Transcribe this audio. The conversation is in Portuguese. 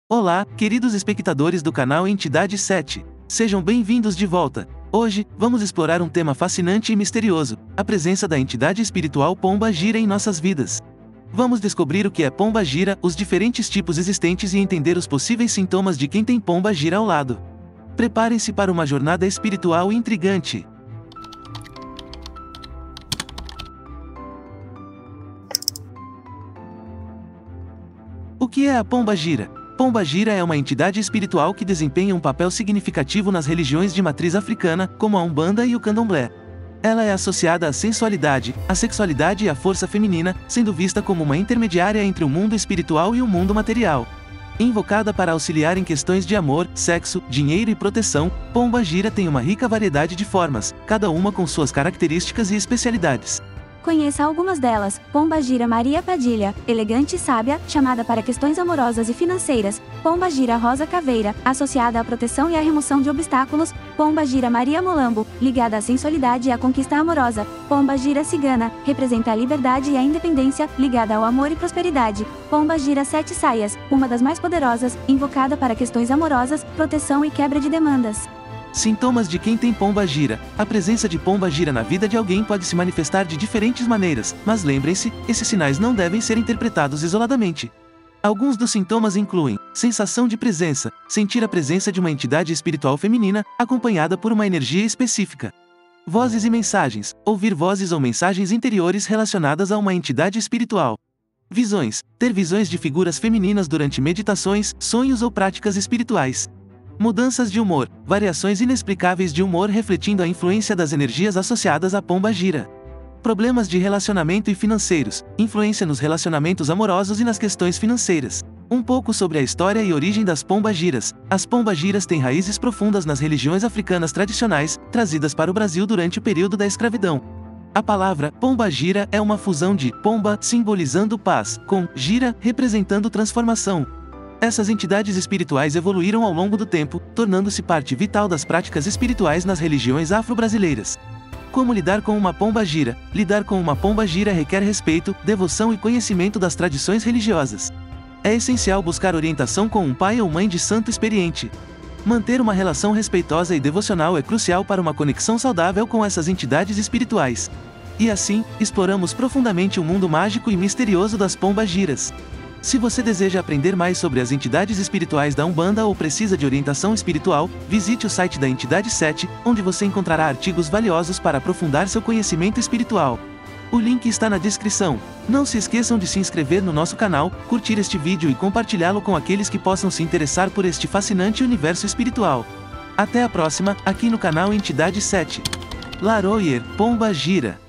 Olá, queridos espectadores do canal Entidade 7. Sejam bem-vindos de volta. Hoje, vamos explorar um tema fascinante e misterioso: a presença da entidade espiritual Pomba Gira em nossas vidas. Vamos descobrir o que é Pomba Gira, os diferentes tipos existentes e entender os possíveis sintomas de quem tem Pomba Gira ao lado. Preparem-se para uma jornada espiritual intrigante. O que é a Pomba Gira? Pomba Gira é uma entidade espiritual que desempenha um papel significativo nas religiões de matriz africana, como a Umbanda e o Candomblé. Ela é associada à sensualidade, à sexualidade e à força feminina, sendo vista como uma intermediária entre o mundo espiritual e o mundo material. Invocada para auxiliar em questões de amor, sexo, dinheiro e proteção, Pomba Gira tem uma rica variedade de formas, cada uma com suas características e especialidades. Conheça algumas delas. Pomba Gira Maria Padilha, elegante e sábia, chamada para questões amorosas e financeiras. Pomba Gira Rosa Caveira, associada à proteção e à remoção de obstáculos. Pomba Gira Maria Molambo, ligada à sensualidade e à conquista amorosa. Pomba Gira Cigana, representa a liberdade e a independência, ligada ao amor e prosperidade. Pomba Gira Sete Saias, uma das mais poderosas, invocada para questões amorosas, proteção e quebra de demandas. Sintomas de quem tem Pomba Gira. A presença de Pomba Gira na vida de alguém pode se manifestar de diferentes maneiras, mas lembrem-se, esses sinais não devem ser interpretados isoladamente. Alguns dos sintomas incluem sensação de presença, sentir a presença de uma entidade espiritual feminina, acompanhada por uma energia específica. Vozes e mensagens, ouvir vozes ou mensagens interiores relacionadas a uma entidade espiritual. Visões, ter visões de figuras femininas durante meditações, sonhos ou práticas espirituais. Mudanças de humor, variações inexplicáveis de humor refletindo a influência das energias associadas à Pomba Gira. Problemas de relacionamento e financeiros, influência nos relacionamentos amorosos e nas questões financeiras. Um pouco sobre a história e origem das Pomba Giras. As Pomba Giras têm raízes profundas nas religiões africanas tradicionais, trazidas para o Brasil durante o período da escravidão. A palavra Pomba Gira é uma fusão de pomba, simbolizando paz, com gira, representando transformação. Essas entidades espirituais evoluíram ao longo do tempo, tornando-se parte vital das práticas espirituais nas religiões afro-brasileiras. Como lidar com uma Pomba Gira? Lidar com uma Pomba Gira requer respeito, devoção e conhecimento das tradições religiosas. É essencial buscar orientação com um pai ou mãe de santo experiente. Manter uma relação respeitosa e devocional é crucial para uma conexão saudável com essas entidades espirituais. E assim, exploramos profundamente o mundo mágico e misterioso das Pomba Giras. Se você deseja aprender mais sobre as entidades espirituais da Umbanda ou precisa de orientação espiritual, visite o site da Entidade 7, onde você encontrará artigos valiosos para aprofundar seu conhecimento espiritual. O link está na descrição. Não se esqueçam de se inscrever no nosso canal, curtir este vídeo e compartilhá-lo com aqueles que possam se interessar por este fascinante universo espiritual. Até a próxima, aqui no canal Entidade 7. Laroyer, Pomba Gira.